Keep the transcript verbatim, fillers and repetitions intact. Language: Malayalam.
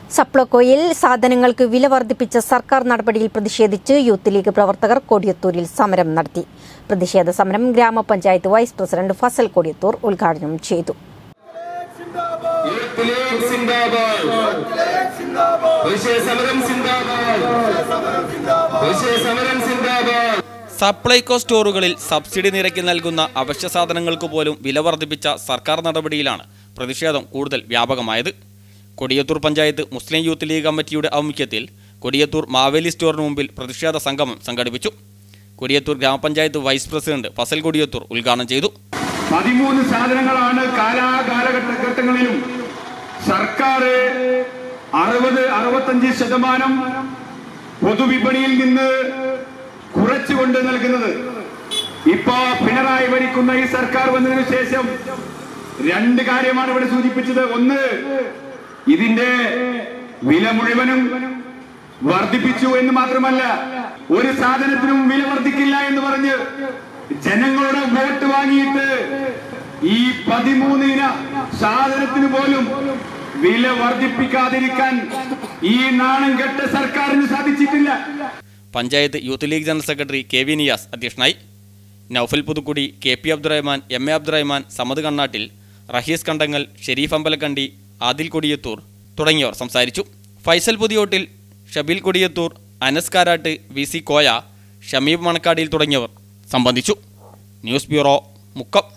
സപ്ലൈകോയിൽ സാധനങ്ങൾക്ക് വില വർദ്ധിപ്പിച്ച സർക്കാർ നടപടിയിൽ പ്രതിഷേധിച്ച് യൂത്ത് ലീഗ് പ്രവർത്തകർ കൊടിയത്തൂരിൽ സമരം നടത്തി. പ്രതിഷേധ സമരം ഗ്രാമപഞ്ചായത്ത് വൈസ് പ്രസിഡന്റ് ഫസൽ കൊടിയത്തൂർ ഉദ്ഘാടനം ചെയ്തു. സപ്ലൈകോ സ്റ്റോറുകളിൽ സബ്സിഡി നിരക്കിൽ നൽകുന്ന അവശ്യ സാധനങ്ങൾക്ക് പോലും വില വർദ്ധിപ്പിച്ച സർക്കാർ നടപടിയിലാണ് പ്രതിഷേധം കൂടുതൽ വ്യാപകമായത്. Kodiyathur panchayat Muslim Youth League കമ്മിറ്റിയുടെ ആഭിമുഖ്യത്തിൽ കൊടിയത്തൂർ മാവേലി സ്റ്റോറിന് മുമ്പിൽ പ്രതിഷേധ സംഗമം സംഘടിപ്പിച്ചു. കൊടിയത്തൂർ ഗ്രാമപഞ്ചായത്ത് വൈസ് പ്രസിഡന്റ് ഫസൽ കൊടിയത്തൂർ ഉദ്ഘാടനം ചെയ്തു. പതിമൂന്ന് സാധനങ്ങളാണ് കാലാകാലഘട്ടങ്ങളിലും സർക്കാർ അറുപത് അറുപത്തഞ്ച് ശതമാനം പൊതുവിപണിയിൽ നിന്ന് കുറച്ചുകൊണ്ട് നൽകുന്നത്. ഇപ്പോ പിണറായി ഭരിക്കുന്ന ഈ സർക്കാർ വന്നതിനു ശേഷം രണ്ട് കാര്യമാണ് ഇവിടെ സൂചിപ്പിച്ചത്. ഒന്ന്, ഇതിന്റെ വില മുഴുവനും വർദ്ധിപ്പിച്ചു എന്ന് മാത്രമല്ല, ഒരു സാധനത്തിനും വില വർദ്ധിക്കില്ല എന്ന് പറഞ്ഞ് ജനങ്ങളുടെ വോട്ട് വാങ്ങിയിട്ട് ഈ പതിമൂന്നിന സാധനത്തിന് പോലും വില വർദ്ധിപ്പിക്കാതിരിക്കാൻ ഈ നാണം കെട്ട സർക്കാരിന് സാധിച്ചിട്ടില്ല. Panchayat Youth League general secretary K V Niyas അധ്യക്ഷനായി. Noufal Puthukkudi, K P Abdurahman, M A Abdurahman, Samad Kannattil, Rahees Kandangal, Sharif Ambalakandi, Adil Kodiyathur തുടങ്ങിയവർ സംസാരിച്ചു. ഫൈസൽ പുതിയോട്ടിൽ, ഷബീൽ കൊടിയത്തൂർ, അനസ് കാരാട്ട്, വി സി കോയ, ഷമീബ് മണക്കാടിയിൽ തുടങ്ങിയവർ സംബന്ധിച്ചു. News bureau, Mukkam.